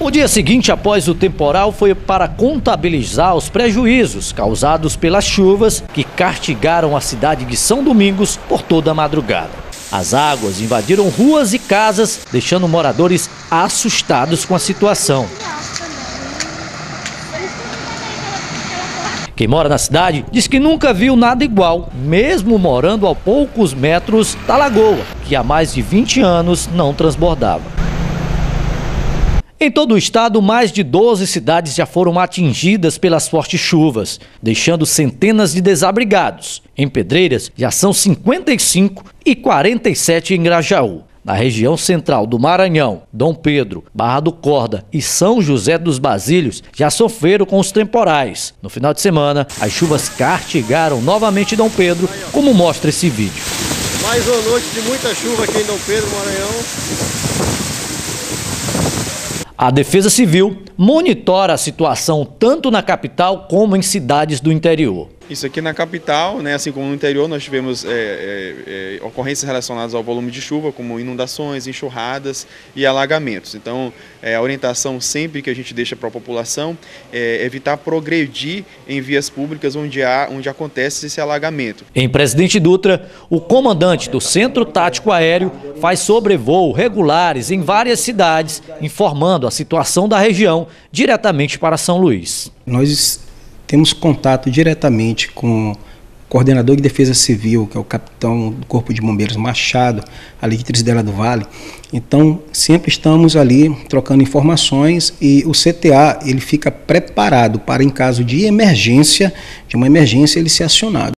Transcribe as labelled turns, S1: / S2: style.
S1: O dia seguinte, após o temporal, foi para contabilizar os prejuízos causados pelas chuvas que castigaram a cidade de São Domingos por toda a madrugada. As águas invadiram ruas e casas, deixando moradores assustados com a situação. Quem mora na cidade diz que nunca viu nada igual, mesmo morando a poucos metros da lagoa, que há mais de 20 anos não transbordava. Em todo o estado, mais de 12 cidades já foram atingidas pelas fortes chuvas, deixando centenas de desabrigados. Em Pedreiras, já são 55 e 47 em Grajaú. Na região central do Maranhão, Dom Pedro, Barra do Corda e São José dos Basílios já sofreram com os temporais. No final de semana, as chuvas castigaram novamente Dom Pedro, como mostra esse vídeo.
S2: Mais uma noite de muita chuva aqui em Dom Pedro, Maranhão.
S1: A Defesa Civil monitora a situação tanto na capital como em cidades do interior.
S3: Isso aqui na capital, né, assim como no interior, nós tivemos ocorrências relacionadas ao volume de chuva, como inundações, enxurradas e alagamentos. Então, a orientação sempre que a gente deixa para a população é evitar progredir em vias públicas onde acontece esse alagamento.
S1: Em Presidente Dutra, o comandante do Centro Tático Aéreo faz sobrevoo regulares em várias cidades, informando a situação da região diretamente para São Luís.
S4: Nós temos contato diretamente com o coordenador de Defesa Civil, que é o capitão do Corpo de Bombeiros Machado, ali de Trizidela do Vale. Então, sempre estamos ali trocando informações e o CTA ele fica preparado para, em caso de emergência, ele ser acionado.